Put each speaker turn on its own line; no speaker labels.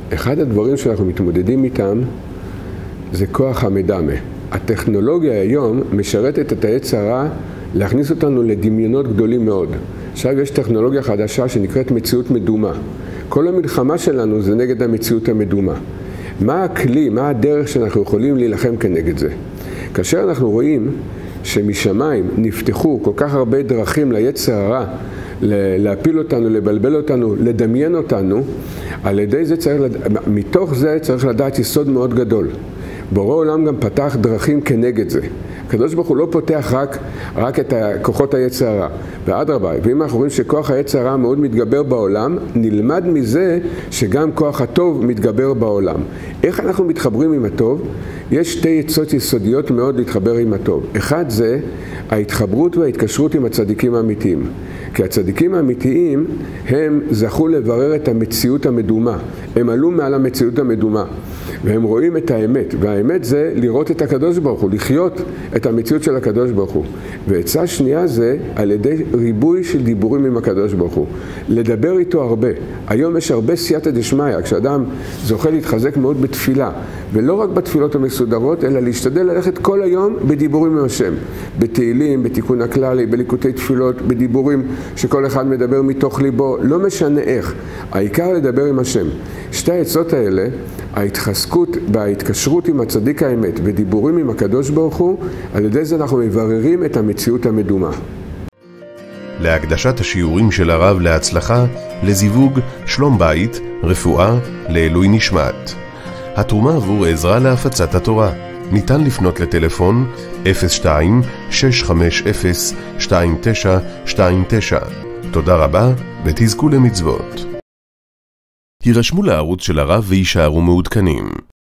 אחד הדברים שאנחנו מתמודדים איתם זה כוח המדמה. הטכנולוגיה היום משרתת את היצר הרע להכניס אותנו לדמיונות גדולים מאוד. עכשיו יש טכנולוגיה חדשה שנקראת מציאות מדומה. כל המלחמה שלנו זה נגד המציאות המדומה. מה הכלי, מה הדרך שאנחנו יכולים להילחם כנגד זה? כאשר אנחנו רואים שמשמיים נפתחו כל כך הרבה דרכים ליצר הרע, להפיל אותנו, לבלבל אותנו, לדמיין אותנו, על ידי זה מתוך זה צריך לדעת יסוד מאוד גדול. בורא עולם גם פתח דרכים כנגד זה. הקדוש ברוך הוא לא פותח רק את כוחות היצר הרע. ואדרבה, ואם אנחנו רואים שכוח היצר הרע מאוד מתגבר בעולם, נלמד מזה שגם כוח הטוב מתגבר בעולם. איך אנחנו מתחברים עם הטוב? יש שתי עצות יסודיות מאוד להתחבר עם הטוב. אחד זה ההתחברות וההתקשרות עם הצדיקים האמיתיים. כי הצדיקים האמיתיים הם זכו לברר את המציאות המדומה. הם עלו מעל המציאות המדומה. והם רואים את האמת, והאמת זה לראות את הקדוש ברוך הוא, לחיות את המציאות של הקדוש ברוך הוא. ועצה שנייה זה על ידי ריבוי של דיבורים עם הקדוש ברוך הוא. לדבר איתו הרבה. היום יש הרבה סייעתא דשמיא, כשאדם זוכה להתחזק מאוד בתפילה, ולא רק בתפילות המסודרות, אלא להשתדל ללכת כל היום בדיבורים עם השם. בתהילים, בתיקון הכללי, בליקוטי תפילות, בדיבורים שכל אחד מדבר מתוך ליבו, לא משנה איך. העיקר לדבר עם השם. שתי העצות האלה, ההתחזקות וההתקשרות עם הצדיק האמת ודיבורים עם הקדוש ברוך הוא, על ידי זה אנחנו מבררים את המציאות המדומה.
להקדשת השיעורים של הרב להצלחה, לזיווג, שלום בית, רפואה, לעילוי נשמת. התרומה עבור עזרה להפצת התורה. ניתן לפנות לטלפון 02-650-2929. תודה רבה ותזכו למצוות. הירשמו לערוץ של הרב וישארו מעודכנים.